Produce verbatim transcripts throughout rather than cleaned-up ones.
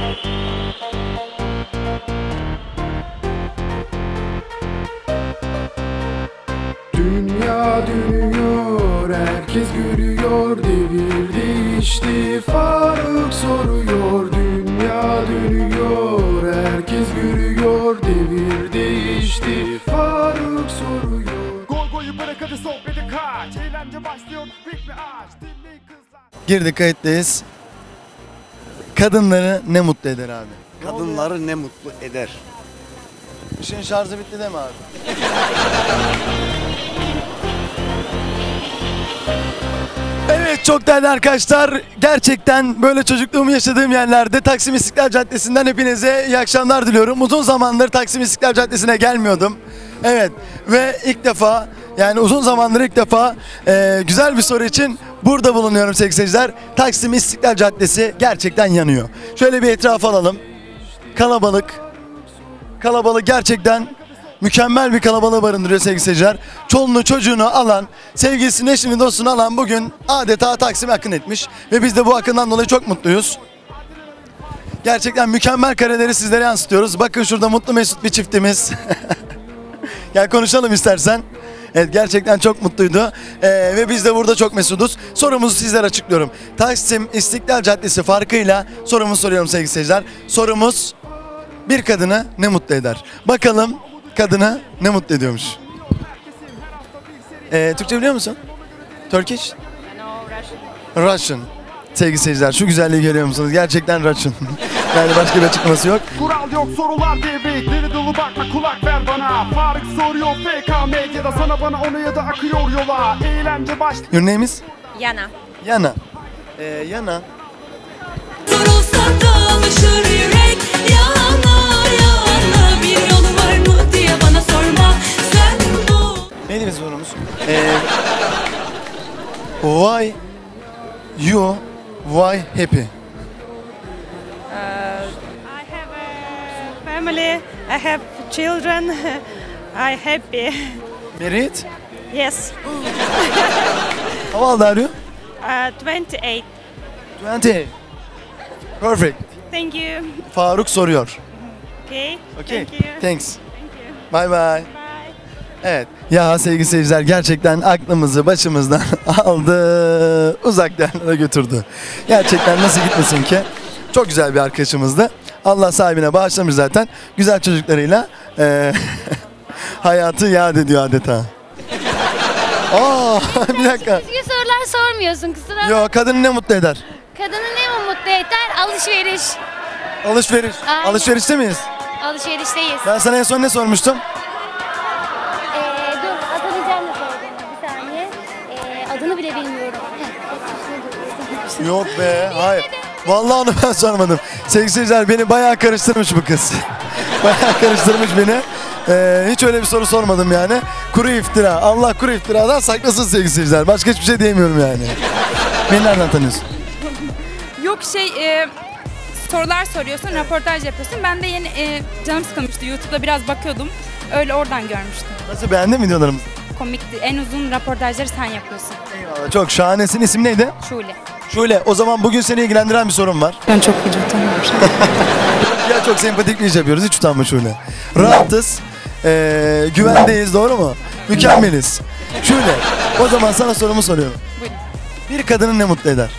Dünya dönüyor, herkes görüyor, devir değişti, Faruk soruyor. Dünya dönüyor, herkes görüyor, devir değişti, Faruk soruyor. Gol golü bırak hadi sohbeti kaç, eğlence başlıyor, ritmi aç, dinleyin kızlar. Girdik, kayıttayız. Kadınları ne mutlu eder abi? Kadınları ne mutlu eder. İşin şarjı bitti değil mi abi? Evet, çok değerli arkadaşlar, gerçekten böyle çocukluğumu yaşadığım yerlerde Taksim İstiklal Caddesi'nden hepinize iyi akşamlar diliyorum. Uzun zamandır Taksim İstiklal Caddesi'ne gelmiyordum. Evet, ve ilk defa, yani uzun zamandır ilk defa e, güzel bir soru için burada bulunuyorum sevgili seyirciler. Taksim İstiklal Caddesi gerçekten yanıyor. Şöyle bir etraf alalım. Kalabalık. Kalabalık gerçekten mükemmel bir kalabalığı barındırıyor sevgili seyirciler. Çoluğunu çocuğunu alan, sevgilisini, eşini, dostunu alan bugün adeta Taksim'e akın etmiş. Ve biz de bu akından dolayı çok mutluyuz. Gerçekten mükemmel kareleri sizlere yansıtıyoruz. Bakın şurada mutlu mesut bir çiftimiz. Gel konuşalım istersen. Evet, gerçekten çok mutluydu. Ee, ve biz de burada çok mesuduz. Sorumuzu sizlere açıklıyorum. Taksim İstiklal Caddesi farkıyla sorumu soruyorum sevgili seyirciler. Sorumuz: bir kadını ne mutlu eder? Bakalım kadını ne mutlu ediyormuş? Ee, Türkçe biliyor musun? Turkish? Russian. Russian. Sevgili seyirciler, şu güzelliği görüyor musunuz? Gerçekten Russian. Yani başka bir açıklaması yok. Kural yok, sorular devrik, deli dolu bakma, kulak ver bana. Faruk soruyor, F K medyada, sana bana onu ya da akıyor yola. Eğlence başlıyor. Your name is? Yana. Yana. Ee, Yana. Durulsa da alışır yürek, yana yana, bir yolu var mı diye bana sorma, sen bu. Neydi bizim sorumuz? Ee, why you why happy? I have a family. I have children. I happy. Married? Yes. How old are you? Uh, twenty-eight. twenty. Perfect. Thank you. Faruk soruyor. Okay. Okay. Thank you. Thanks. Thank you. Bye bye. Bye. Evet. Ya sevgili seyirciler, gerçekten aklımızı başımızdan aldı, uzak yerlere götürdü. Gerçekten nasıl gitmesin ki? Çok güzel bir arkadaşımızdı. Allah sahibine bağışlamış zaten. Güzel çocuklarıyla e, hayatı yad ediyor adeta. Aa, bir dakika. Düzgün sorular sormuyorsun kusura. Yo, kadını ne mutlu eder? Kadını ne mi mutlu eder? Alışveriş. Alışveriş. Aynen. Alışverişte miyiz? Alışverişteyiz. Ben sana en son ne sormuştum? Ee, dur hatırlayacağım da sorduğunu bir saniye. Ee, adını bile bilmiyorum. Yok be, hayır. Vallahi onu ben sormadım. Sevgili seyirciler, beni bayağı karıştırmış bu kız. Bayağı karıştırmış beni. Ee, hiç öyle bir soru sormadım yani. Kuru iftira. Allah kuru iftiradan saklasın sevgili seyirciler. Başka hiçbir şey diyemiyorum yani. Beni nereden tanıyorsun? Yok şey e, sorular soruyorsun, röportaj yapıyorsun. Ben de yeni e, canım sıkılmıştı. YouTube'da biraz bakıyordum. Öyle oradan görmüştüm. Nasıl, beğendin mi videolarımızı? Komikti. En uzun röportajları sen yapıyorsun. Eyvallah, çok şahanesin. İsim neydi? Şule. Şule, o zaman bugün seni ilgilendiren bir sorum var. Ben çok iyi utanıyorum. Ya çok sempatik bir iş yapıyoruz. Hiç utanma Şule. Rahatız. Ee, güvendeyiz, doğru mu? Mükemmeliz. Şule, o zaman sana sorumu soruyorum. Buyurun. Bir kadını ne mutlu eder?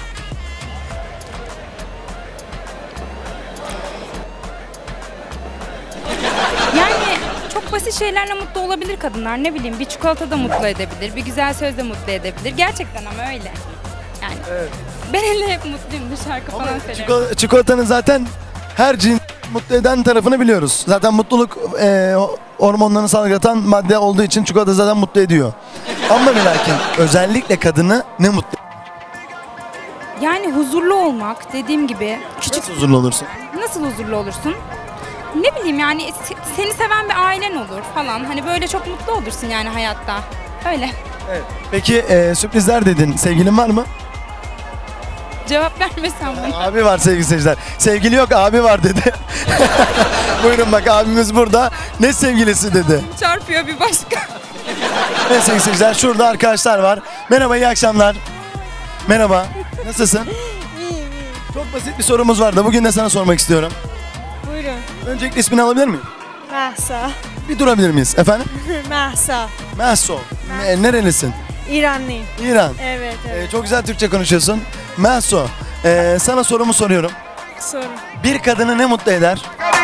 Yani çok basit şeylerle mutlu olabilir kadınlar. Ne bileyim, bir çikolata da mutlu edebilir, bir güzel söz de mutlu edebilir. Gerçekten ama öyle. Yani Evet. ben hele hep mutluyum, şarkı falan söylüyorum. Çiko- çikolatanın zaten her cins mutlu eden tarafını biliyoruz. Zaten mutluluk e, hormonlarını salgılatan madde olduğu için çikolata zaten mutlu ediyor. Ama ve lakin özellikle kadını ne mutlu? Yani huzurlu olmak, dediğim gibi küçük. Nasıl huzurlu olursun? Nasıl huzurlu olursun? Ne bileyim yani se- seni seven bir ailen olur falan. Hani böyle çok mutlu olursun yani hayatta. Öyle. Evet. Peki e, sürprizler dedin. Sevgilin var mı? Cevap vermesem bunu. Abi var sevgili seyirciler. Sevgili yok, abi var dedi. Buyurun bak, abimiz burada. Ne sevgilisi dedi. Çarpıyor bir başka. Evet sevgili seyirciler, şurada arkadaşlar var. Merhaba, iyi akşamlar. Merhaba. Nasılsın? İyiyim, iyiyim. Çok Çok basit bir sorumuz var da bugün de sana sormak istiyorum. Buyurun. Öncelikle ismini alabilir miyim? Mahsa. Bir durabilir miyiz? Efendim? Mahsa. Mahso. Ne, nerelisin? İranlıyım. İran. Evet, evet. Ee, çok güzel Türkçe konuşuyorsun. Mahso, ee, sana sorumu soruyorum. Sorun. Bir kadını ne mutlu eder?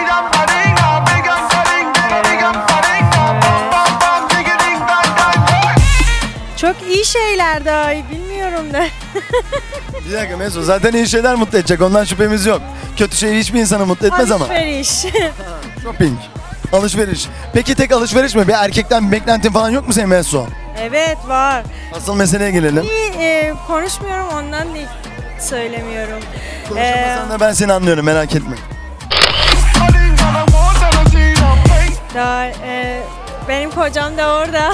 Çok iyi şeyler daha iyi bilmiyorum da. Bir dakika Meso, zaten iyi şeyler mutlu edecek, ondan şüphemiz yok. Kötü şey hiçbir insanı mutlu etmez ama. Alışveriş. Shopping. Alışveriş. Peki tek alışveriş mi? Bir erkekten bir beklentin falan yok mu senin Meso? Evet var. Asıl meseleye gelelim. İyi e, konuşmuyorum ondan değil söylemiyorum. Konuşamasan da ben seni anlıyorum, merak etme. Daha, e, benim kocam da orada.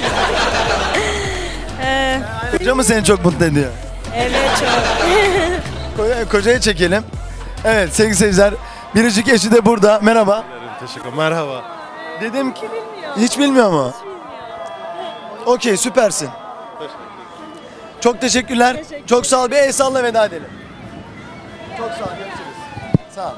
e, Koca mı seni çok mutlu ediyor? evet çok. Koca, kocayı çekelim. Evet sevgili seyirciler, biricik eşi de burada. Merhaba. Teşekkür Merhaba. Dedim ki hiç bilmiyor mu? Okey, süpersin. Çok teşekkürler. Çok sağ ol. Bir el salla, veda edelim. Çok sağ ol. Görüşürüz. Sağ ol.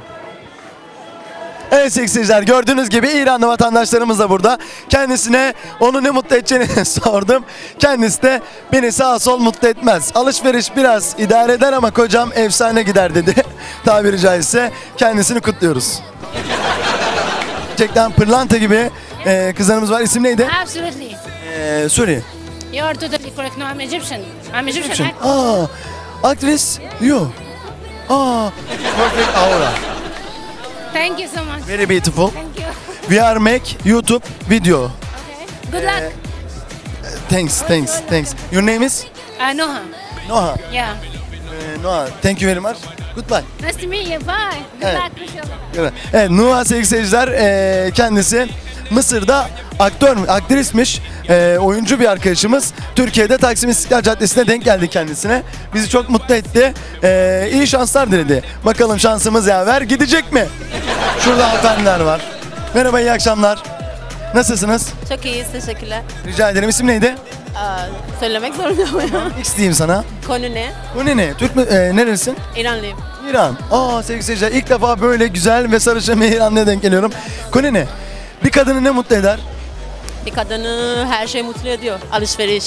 Evet sevgili seyirciler, gördüğünüz gibi İranlı vatandaşlarımız da burada. Kendisine onu ne mutlu edeceğini sordum. Kendisi de beni sağ sol mutlu etmez. Alışveriş biraz idare eder ama kocam efsane gider dedi. Tabiri caizse kendisini kutluyoruz. Gerçekten pırlanta gibi e, kızlarımız var. İsim neydi? Absolutely. E, Suri. You are totally correct. No, I'm Egyptian. I'm Egyptian. Egyptian. Aa, aktris. You. Aa, perfect aura. Thank you so much. Very beautiful. Thank you. We are make YouTube video. Okay. Good luck. Thanks, thanks, thanks. Your name is? Uh, Noha. Noha. Yeah. E, Noha. Thank you very much. Goodbye. Nice to meet you. Bye. Good Evet. luck. Inshallah. Evet, Noha sevgili seyirciler, e, kendisi Mısır'da aktör, aktrismiş, e, oyuncu bir arkadaşımız. Türkiye'de Taksim İstiklal Caddesi'ne denk geldi kendisine. Bizi çok mutlu etti. E, iyi şanslar diledi. Bakalım şansımız yaver gidecek mi? Şurada hanımefendiler var. Merhaba, iyi akşamlar. Nasılsınız? Çok iyiyiz, teşekkürler. Rica ederim. İsim neydi? Aa, söylemek zorunda mıyım? X diyeyim sana. Konu ne? Bu ne ne? Türk mü? E, nerelisin? İranlıyım. İran. Aa sevgili seyirciler, ilk defa böyle güzel ve sarışın bir İranlıya denk geliyorum. Konu ne? Bir kadını ne mutlu eder? Bir kadını her şey mutlu ediyor. Alışveriş.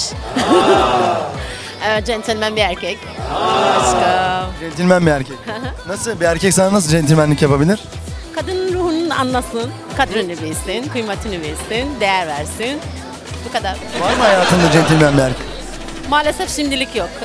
Evet, centilmen bir erkek. Başka. Centilmen bir erkek. Nasıl bir erkek sana nasıl centilmenlik yapabilir? Kadının ruhunu anlasın, kadrini bilsin, kıymetini bilsin, değer versin. Bu kadar. Var mı hayatında centilmen bir erkek? Maalesef şimdilik yok.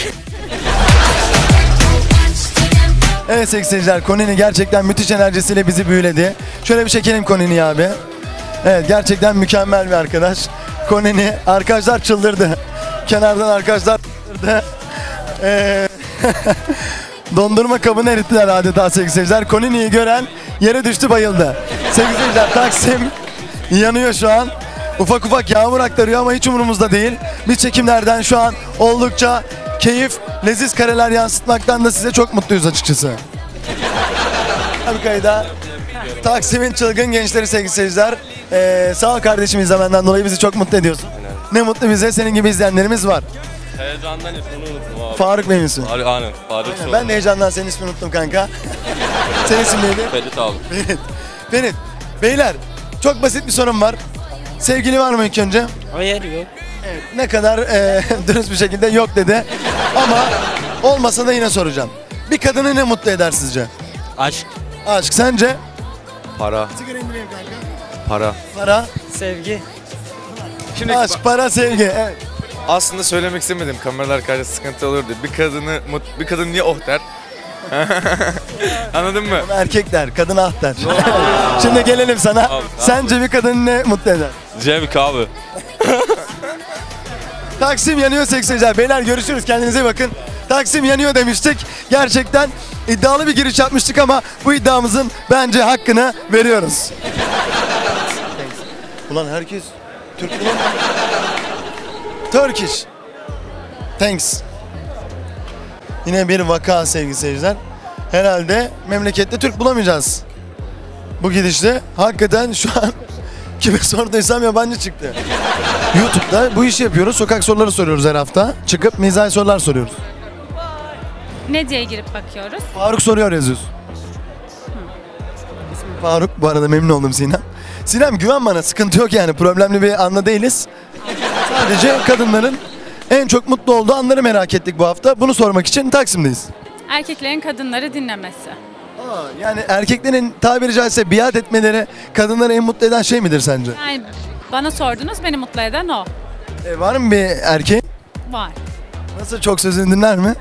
Evet sevgili seyirciler, Konini gerçekten müthiş enerjisiyle bizi büyüledi. Şöyle bir çekelim Konini'yi abi. Evet, gerçekten mükemmel bir arkadaş. Konini, arkadaşlar çıldırdı. Kenardan arkadaşlar çıldırdı. Ee, dondurma kabını erittiler adeta sevgili seyirciler. Konini'yi gören yere düştü, bayıldı. Sevgili seyirciler, Taksim yanıyor şu an. Ufak ufak yağmur aktarıyor ama hiç umurumuzda değil. Biz çekimlerden şu an oldukça keyif, leziz kareler yansıtmaktan da size çok mutluyuz açıkçası. Harikaydı. Taksim'in çılgın gençleri sevgili seyirciler. Ee, sağ ol kardeşim, izlemenden dolayı bizi çok mutlu ediyorsun. Ne mutlu bize, senin gibi izleyenlerimiz var. Heyecandan ismini unuttum abi. Faruk Bey misin? Aynen, aynen. Faruk Soğuk. Ben de heyecandan senin ismini unuttum kanka. Senin ismin neydi? Ferit abi. Ferit. Ferit. Beyler, çok basit bir sorum var. Sevgili var mı ilk önce? Hayır, yok. Evet, ne kadar e, dürüst bir şekilde yok dedi. Ama olmasa da yine soracağım. Bir kadını ne mutlu eder sizce? Aşk. Aşk, sence? Para. Sigara indireyim kanka. Para. Para, Sevgi. Şimdi aşk, para, sevgi. Evet. aslında söylemek istemedim. Kameralar karşısında sıkıntı olur diye. Bir kadını mut- bir kadın niye oh der? Anladın mı? Erkekler, kadın ah der. Şimdi gelelim sana. Abi, Sence bir kadını ne mutlu eder? Cevik abi. Taksim yanıyor sevgili seyirciler. Beyler görüşürüz, kendinize iyi bakın. Taksim yanıyor demiştik. Gerçekten iddialı bir giriş yapmıştık ama bu iddiamızın bence hakkını veriyoruz. Ulan herkes Türk ulan. Turkish. Thanks. Yine bir vaka sevgili seyirciler. Herhalde memlekette Türk bulamayacağız. Bu gidişle hakikaten şu an kime sorduysam yabancı çıktı. YouTube'da bu işi yapıyoruz. Sokak soruları soruyoruz her hafta. Çıkıp mizahi sorular soruyoruz. Ne diye girip bakıyoruz? Faruk soruyor yazıyorsun. İsmim Faruk. Bu arada memnun oldum Sinem. Sinem güven bana, sıkıntı yok yani. Problemli bir anda değiliz. Sadece kadınların en çok mutlu olduğu anları merak ettik bu hafta. Bunu sormak için Taksim'deyiz. Erkeklerin kadınları dinlemesi. Aa, yani erkeklerin tabiri caizse biat etmeleri kadınları en mutlu eden şey midir sence? Yani bana sordunuz, beni mutlu eden o. E, var mı bir erkeğin? Var. Nasıl, çok sözünü dinler mi?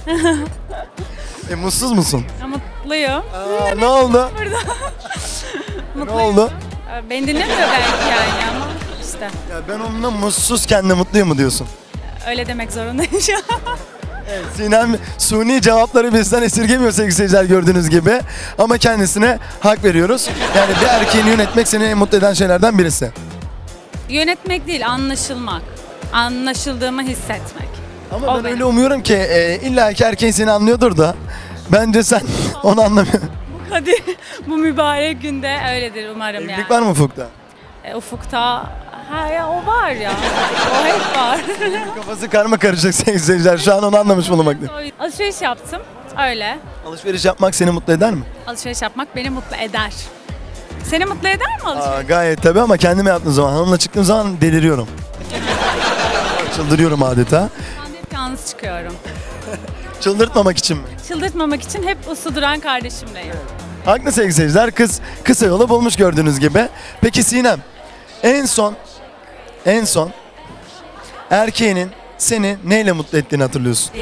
e, mutsuz musun? Ya, mutluyum. Aa, ne oldu? Burada. Ne oldu? Beni dinlemiyor belki yani ama işte Ya ben onunla mutsuzken de mutluyum mu diyorsun? öyle demek zorundayım şu an. Evet, Sinem suni cevapları bizden esirgemiyor sevgili seyirciler, gördüğünüz gibi. Ama kendisine hak veriyoruz. Yani bir erkeğini yönetmek seni en mutlu eden şeylerden birisi. Yönetmek değil, anlaşılmak. Anlaşıldığımı hissetmek. Ama O ben benim. öyle umuyorum ki e, illa ki erkeğin seni anlıyordur da bence sen onu anlamıyorsun. Hadi bu mübarek günde öyledir umarım yani. Evlilik var mı ufukta? E, ufukta ha ya o var ya. O hep var. Kafası karma karışık sevgili seyirciler. Şu an onu anlamış bulunmaktayım. Alışveriş yaptım. Öyle. Alışveriş yapmak seni mutlu eder mi? Alışveriş yapmak beni mutlu eder. Seni mutlu eder mi alışveriş? Aa, gayet tabii ama kendime yaptığım zaman, hanımla çıktığım zaman deliriyorum. Çıldırıyorum adeta. Ben de hep yalnız çıkıyorum. Çıldırtmamak için mi? Çıldırtmamak için hep uslu duran kardeşimleyim. Haklı sevgili seyirciler. Kız kısa yolu bulmuş gördüğünüz gibi. Peki Sinem, en son en son erkeğinin seni neyle mutlu ettiğini hatırlıyorsun?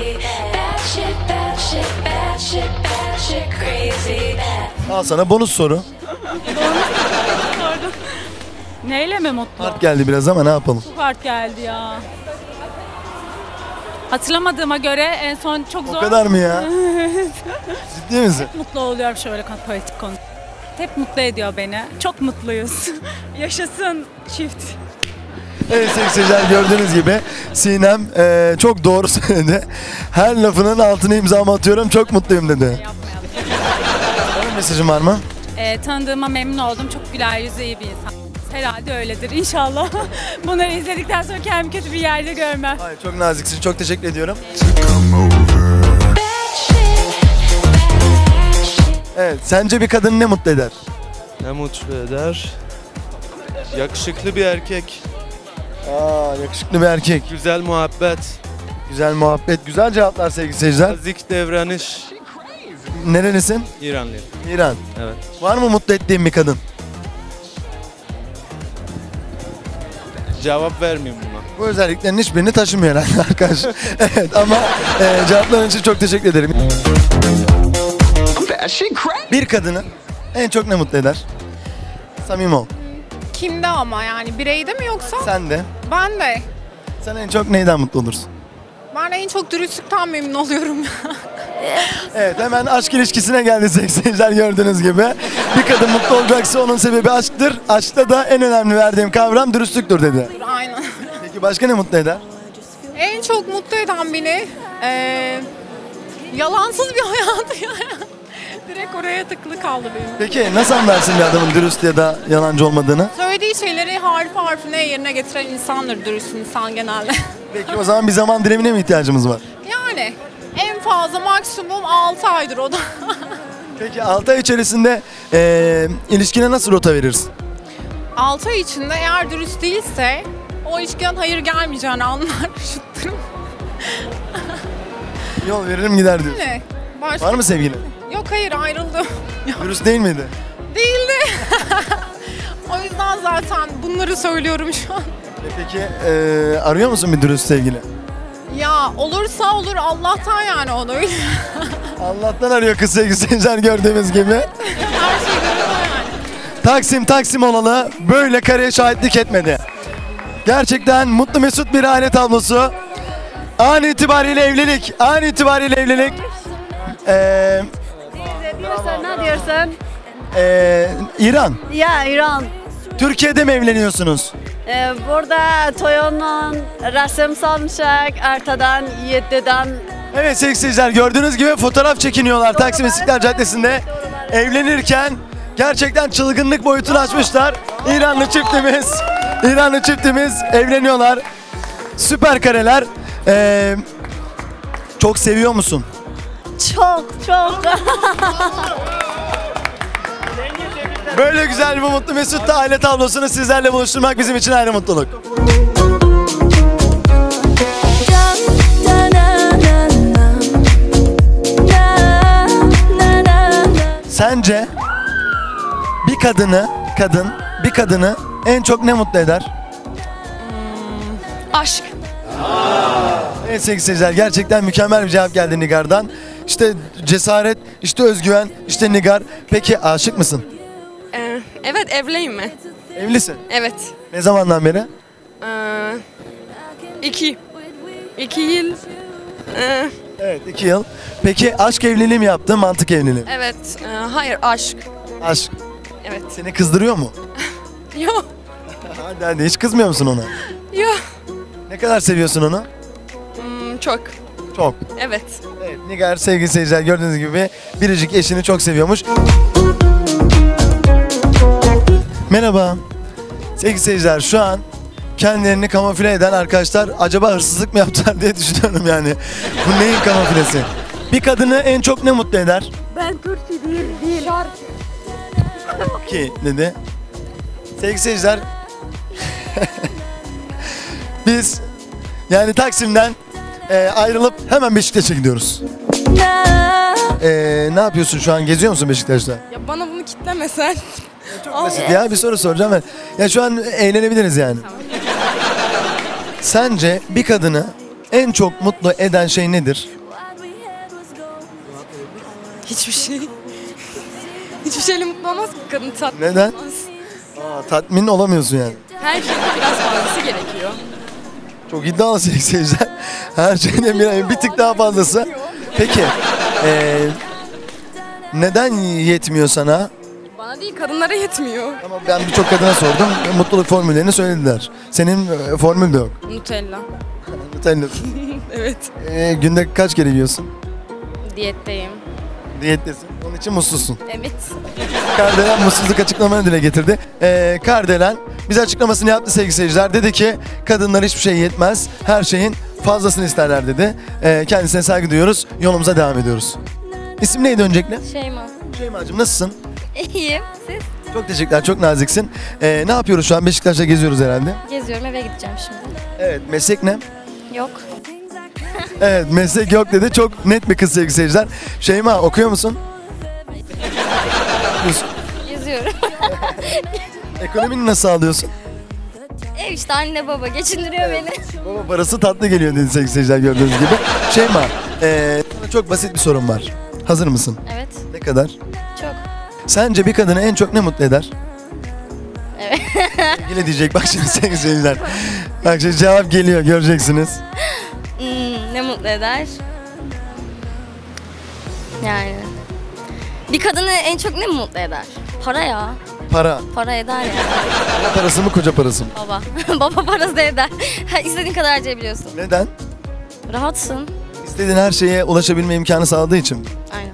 Al sana bonus soru. Sordum. Neyle mi mutlu? Hard geldi biraz ama ne yapalım? Çok hard geldi ya. Hatırlamadığıma göre en son çok zor. O kadar mı ya? Ciddi misin? Mutlu oluyorum şöyle politik konu. Hep mutlu ediyor beni. Çok mutluyuz. Yaşasın çift. Evet sevgili seyirciler, gördüğünüz gibi Sinem eee, çok doğru söyledi. Her lafının altına imzamı atıyorum, çok mutluyum dedi. Yapmayalım. Senin mesajın var mı? Ee, tanıdığıma memnun oldum. Çok güler yüzlü, iyi bir insan. Herhalde öyledir inşallah. Bunları izledikten sonra kendimi kötü bir yerde görmem. Hayır, çok naziksin, çok teşekkür ediyorum. Evet, sence bir kadını ne mutlu eder? Ne mutlu eder? Yakışıklı bir erkek, Aa, yakışıklı bir erkek. güzel muhabbet, Güzel muhabbet, güzel cevaplar sevgili seyirciler. nazik davranış. Nerelisin? İranlıyım. İran. Evet. Var mı mutlu ettiğin bir kadın? Cevap vermeyeyim buna. Bu özelliklerin hiçbirini taşımıyor herhalde arkadaş. Evet ama e, cevapların için çok teşekkür ederim. Bir kadını en çok ne mutlu eder? Samimi ol. Kimde ama yani bireyde mi yoksa? Sen de. Ben de. Sen en çok neyden mutlu olursun? Ben en çok dürüstlükten memnun oluyorum. Evet, hemen aşk ilişkisine geldi sevgili seyirciler, gördüğünüz gibi. Bir kadın mutlu olacaksa onun sebebi aşktır. Aşkta da en önemli verdiğim kavram dürüstlüktür dedi. Aynen. Peki başka ne mutlu eder? En çok mutlu eden beni eee, yalansız bir hayatı yani. Direkt oraya tıklı kaldı benim. Peki nasıl anlarsın bir adamın dürüst ya da yalancı olmadığını? Söylediği şeyleri harf harfine yerine getiren insandır dürüst insan genelde. Peki o zaman bir zaman dilimine mi ihtiyacımız var? Yani en fazla maksimum altı aydır o da. Peki altı ay içerisinde eee ilişkine nasıl rota verirsin? altı ay içinde eğer dürüst değilse o ilişkiden hayır gelmeyeceğini anlar. Şutlarım. Yol veririm gider diyorsun. Ne? Başka- Var mı sevgili? Yok hayır ayrıldım. Dürüst değil miydi? Değildi. O yüzden zaten bunları söylüyorum şu an. E peki eee, arıyor musun bir dürüst sevgili? Ya olursa olur Allah'tan yani onu öyle. Allah'tan arıyor kız sevgili seyirciler, gördüğümüz gibi. Her şey görüyor yani. Taksim Taksim olalı böyle kareye şahitlik etmedi. Gerçekten mutlu mesut bir aile tablosu. An itibariyle evlilik. An itibariyle evlilik. Eee Diyorsan ne diyorsun? eee, İran. Ya İran. Türkiye'de mi evleniyorsunuz? Ee, burada Toyo'nun resim salmışak. Artadan, yediden. Evet sevgili seyirciler, gördüğünüz gibi fotoğraf çekiniyorlar Taksim İstiklal Caddesi'nde. Evlenirken gerçekten çılgınlık boyutunu aşmışlar. İranlı çiftimiz, İranlı çiftimiz evleniyorlar. Süper kareler. Ee, çok seviyor musun? Çok çok. Böyle güzel bir mutlu mesut da aile tablosunu sizlerle buluşturmak bizim için ayrı mutluluk. Sence bir kadını, kadın, bir kadını en çok ne mutlu eder? Aşk. Evet sevgili seyirciler, gerçekten mükemmel bir cevap geldi Nigar'dan. İşte cesaret, işte özgüven, işte Nigar. Peki aşık mısın? Ee, evet, evliyim mi? Evlisin. Evet. Ne zamandan beri? Ee, iki. İki yıl. Ee, Evet, iki yıl. Peki aşk evliliği mi yaptın, mantık evliliği mi? evet. Ee, hayır, aşk. Aşk. Evet. Seni kızdırıyor mu? Yok. Hadi hadi, hiç kızmıyor musun ona? Yok. Ne kadar seviyorsun onu? Hmm, çok. Çok. Evet. Evet, Nigar sevgili seyirciler gördüğünüz gibi biricik eşini çok seviyormuş. Merhaba. Sevgili seyirciler, şu an kendilerini kamufle eden arkadaşlar acaba hırsızlık mı yaptılar diye düşünüyorum yani. Bu neyin kamuflesi? Bir kadını en çok ne mutlu eder? Ben Türkçe değil, değil. Ki dedi. Sevgili seyirciler biz yani Taksim'den e, ayrılıp hemen Beşiktaş'a gidiyoruz. E, ne yapıyorsun şu an? Geziyor musun Beşiktaş'ta? Ya bana bunu kitlemesen. Çok basit ya, bir soru soracağım ben. Ya şu an eğlenebiliriz yani. Sence bir kadını en çok mutlu eden şey nedir? Hiçbir şey. Hiçbir şeyle mutlu olmaz ki kadın, tatmin Neden? olmaz. Aa, tatmin olamıyorsun yani. Her şeyde biraz fazlası gerekiyor. Çok iddialı sevgili seyirciler. Her şeyden bir, bir tık daha fazlası. Peki e, neden yetmiyor sana? Bana değil, kadınlara yetmiyor. Ama ben birçok kadına sordum. Mutluluk formüllerini söylediler. Senin e, formül de yok. Nutella. Sen de- Evet. E, günde kaç kere yiyorsun? Diyetteyim. Diyettesin. Onun için mutsuzsun. Evet. Kardelen mutsuzluk açıklamanı dile getirdi. Ee, Kardelen bize açıklamasını yaptı sevgili seyirciler. Dedi ki kadınlar hiçbir şey yetmez. Her şeyin fazlasını isterler dedi. Ee, kendisine saygı duyuyoruz. Yolumuza devam ediyoruz. İsim neydi öncelikle? Şeyma. Şeyma'cığım nasılsın? İyiyim. Siz? Çok teşekkürler. Çok naziksin. Ee, ne yapıyoruz şu an? Beşiktaş'ta geziyoruz herhalde. Geziyorum, eve gideceğim şimdi. Evet. Meslek ne? Yok. Evet. Meslek yok dedi. Çok net bir kız sevgili seyirciler. Şeyma okuyor musun? Geziyorum. Ekonomini nasıl sağlıyorsun? Ev işte, anne baba geçindiriyor beni. Baba parası tatlı geliyor dedi sevgili seyirciler gördüğünüz gibi. Şeyma, ee, sana çok basit bir sorum var. Hazır mısın? Evet. Ne kadar? Çok. Sence bir kadını en çok ne mutlu eder? Evet. Yine diyecek bak şimdi sevgili seyirciler. Bak şimdi cevap geliyor, göreceksiniz. Hmm, ne mutlu eder? Yani. Bir kadını en çok ne mutlu eder? Para ya. Para. Para eder ya. Baba parası mı, koca parası mı? Baba. Baba parası da eder. İstediğin kadar harcayabiliyorsun. Neden? Rahatsın. İstediğin her şeye ulaşabilme imkanı sağladığı için. Aynen.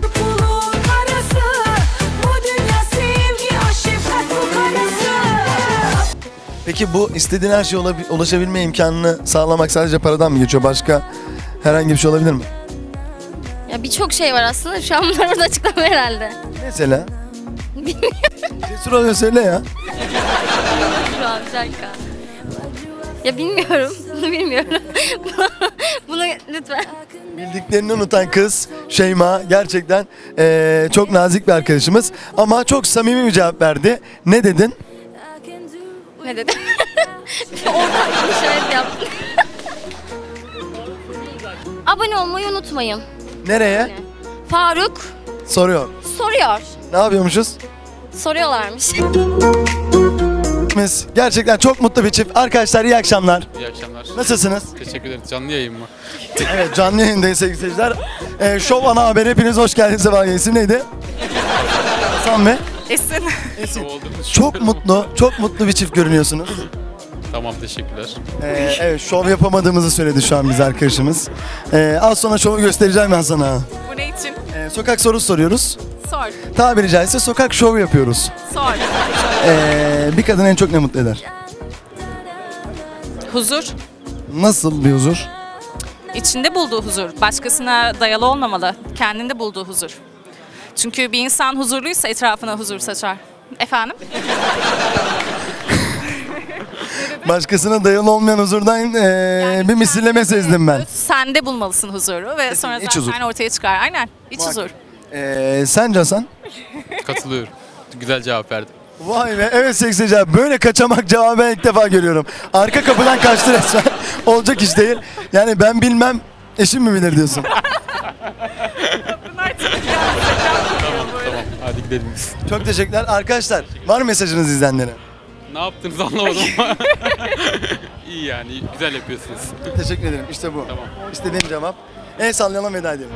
Peki bu istediğin her şeye ulabi- ulaşabilme imkanını sağlamak sadece paradan mı geçiyor? Başka herhangi bir şey olabilir mi? Ya birçok şey var aslında. Şu an bunları burada açıklamam herhalde. Mesela? Bilmiyorum Cesur oluyor, söyle ya. şu an, bir dakika. Ya bilmiyorum. Bunu bilmiyorum. Bunu lütfen. Bildiklerini unutan kız Şeyma gerçekten eee, çok nazik bir arkadaşımız ama çok samimi bir cevap verdi. Ne dedin? Ne dedim? Oradan bir işaret yaptım. Abone olmayı unutmayın. Nereye? Faruk Soruyor. soruyor. Ne yapıyormuşuz? Soruyorlarmış. Biz gerçekten çok mutlu bir çift. Arkadaşlar iyi akşamlar. İyi akşamlar. Nasılsınız? Teşekkür ederim. Canlı yayın mı? Evet, canlı yayındayız sevgili seyirciler. Ee, Şov Ana Haber, hepiniz hoş geldiniz. Sefa isim neydi? Hasan Bey. Esin. Esin. Çok mutlu, çok mutlu bir çift görünüyorsunuz. Tamam, teşekkürler. Ee, evet, şov yapamadığımızı söyledi şu an biz arkadaşımız. Ee, az sonra şovu göstereceğim ben sana. Bu ne için? Ee, sokak sorusu soruyoruz. Sor. Tabiri caizse sokak şovu yapıyoruz. Sor. Ee, bir kadın en çok ne mutlu eder? Huzur. Nasıl bir huzur? İçinde bulduğu huzur. Başkasına dayalı olmamalı. Kendinde bulduğu huzur. Çünkü bir insan huzurluysa etrafına huzur saçar. Efendim? Başkasına dayalı olmayan huzurdan ee, bir misilleme sezdim ben. Sende bulmalısın huzuru ve sonra iç huzur. zaten ortaya çıkar. Aynen. İç huzur. Ee, sence Hasan? Katılıyorum. Güzel cevap verdim. Vay be, evet seksi cevap. Böyle kaçamak cevabı ben ilk defa görüyorum. Arka kapıdan kaçtı resmen. Olacak iş değil. Yani ben bilmem, eşim mi bilir diyorsun. Tamam tamam. Hadi gidelim biz. Çok teşekkürler. Arkadaşlar, var mı mesajınız izleyenlere? Ne yaptığınızı anlamadım ama. İyi yani. Güzel yapıyorsunuz. Teşekkür ederim. İşte bu. Tamam. İstediğim cevap. El sallayalım, veda edelim.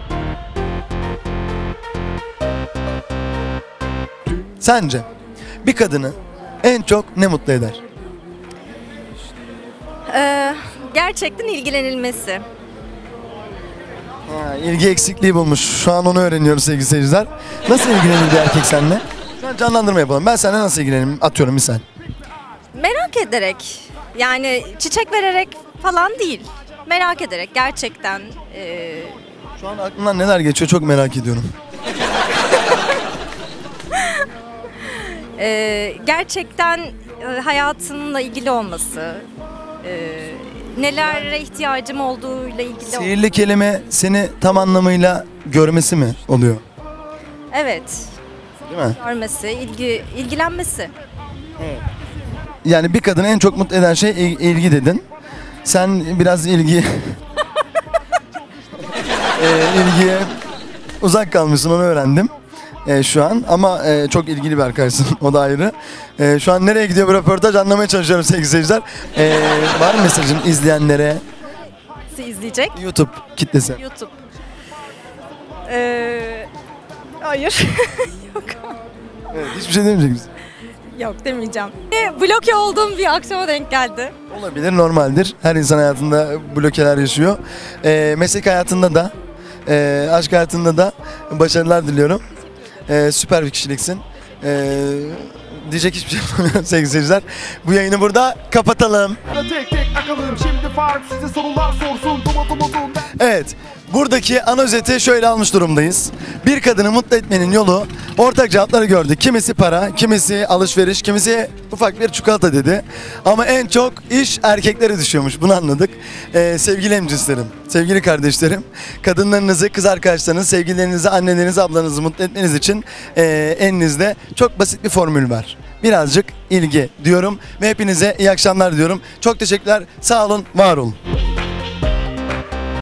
Sence bir kadını en çok ne mutlu eder? Ee, gerçekten ilgilenilmesi. Ha, ilgi eksikliği bulmuş. Şu an onu öğreniyoruz sevgili seyirciler. Nasıl ilgilenir bir erkek seninle? Şu an canlandırma yapalım. Ben seninle nasıl ilgilenirim? Atıyorum misal. Merak ederek, yani çiçek vererek falan değil. Merak ederek gerçekten. E... Şu an aklımdan neler geçiyor çok merak ediyorum. e, gerçekten e, hayatımla ilgili olması. E, nelere ihtiyacım olduğuyla ilgili olması. Sihirli kelime seni tam anlamıyla görmesi mi oluyor? Evet. Değil mi? Görmesi, ilgi, ilgilenmesi. Evet. Yani bir kadını en çok mutlu eden şey il- ilgi dedin. Sen biraz ilgi e, ilgiye uzak kalmışsın, onu öğrendim e, şu an. Ama e, çok ilgili bir arkadaşsın, o da ayrı. E, şu an nereye gidiyor bu röportaj anlamaya çalışıyorum sevgili seyirciler. E, var mı mesajın izleyenlere? Nasıl izleyecek? YouTube kitlesi. YouTube. Ee, hayır. Yok. Evet, hiçbir şey demeyecek misin? Yok demeyeceğim. Bloke olduğum bir akşama denk geldi. Olabilir, normaldir. Her insan hayatında blokeler yaşıyor. E, meslek hayatında da, e, aşk hayatında da başarılar diliyorum. E, süper bir kişiliksin. E, diyecek hiçbir şey yapamıyorum sevgili seyirciler. Bu yayını burada kapatalım. Tek tek akalım şimdi Faruk size sorular sorsun. Duma duma dum. Evet, buradaki ana özeti şöyle almış durumdayız. Bir kadını mutlu etmenin yolu ortak cevapları gördük. Kimisi para, kimisi alışveriş, kimisi ufak bir çikolata dedi. Ama en çok iş erkeklere düşüyormuş, bunu anladık. Ee, sevgili hemcinslerim, sevgili kardeşlerim, kadınlarınızı, kız arkadaşlarınızı, sevgililerinizi, annelerinizi, ablanızı mutlu etmeniz için e, elinizde çok basit bir formül var. Birazcık ilgi diyorum ve hepinize iyi akşamlar diyorum. Çok teşekkürler, sağ olun, var olun.